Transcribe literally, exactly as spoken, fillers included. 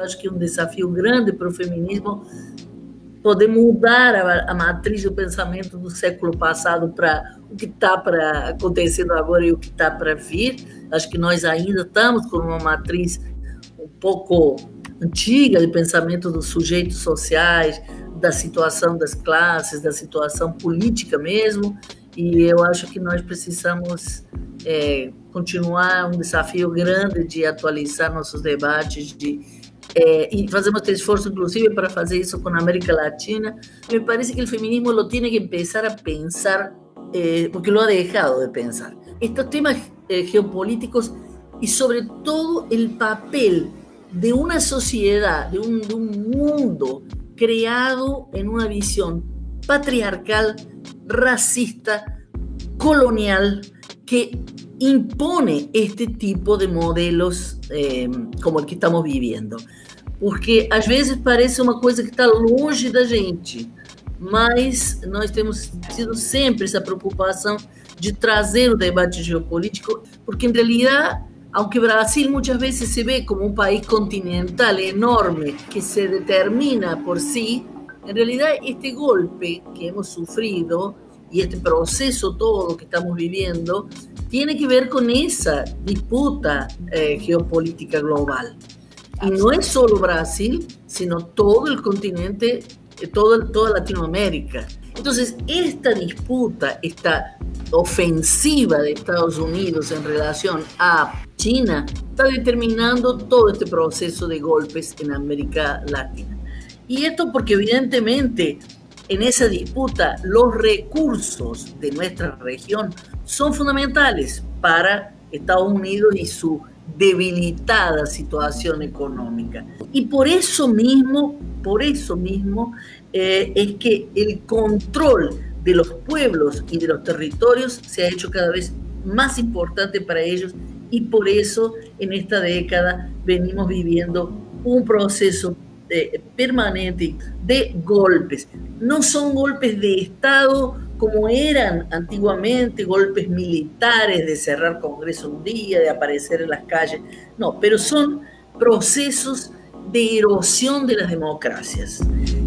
acho que é um desafio grande para o feminismo poder mudar a, a matriz do pensamento do século passado para o que está para acontecendo agora e o que está para vir. Acho que nós ainda estamos com uma matriz um pouco antiga de pensamento dos sujeitos sociais, da situação das classes, da situação política mesmo, e eu acho que nós precisamos é, continuar um desafio grande de atualizar nossos debates, de É, y hacemos este esfuerzo inclusive para hacer eso con América Latina. Me parece que el feminismo lo tiene que empezar a pensar, eh, porque lo ha dejado de pensar, estos temas eh, geopolíticos y sobre todo el papel de una sociedad, de un, de un mundo creado en una visión patriarcal, racista, colonial, que impone este tipo de modelos eh, como el que estamos viviendo. Porque às vezes parece uma coisa que está longe da gente, mas nós temos tido sempre essa preocupação de trazer o debate geopolítico, porque em realidade, aunque Brasil muitas vezes se vê como um país continental enorme que se determina por si, en realidad este golpe que hemos sufrido y este proceso todo que estamos viviendo tiene que ver con esa disputa eh, geopolítica global. Y no es solo Brasil, sino todo el continente, todo, toda Latinoamérica. Entonces, esta disputa, esta ofensiva de Estados Unidos en relación a China, está determinando todo este proceso de golpes en América Latina. Y esto porque evidentemente en esa disputa los recursos de nuestra región son fundamentales para Estados Unidos y su debilitada situación económica. Y por eso mismo, por eso mismo eh, es que el control de los pueblos y de los territorios se ha hecho cada vez más importante para ellos, y por eso en esta década venimos viviendo un proceso eh, permanente de golpes. No son golpes de Estado como eran antiguamente, golpes militares de cerrar Congreso un día, de aparecer en las calles. No, pero son procesos de erosión de las democracias.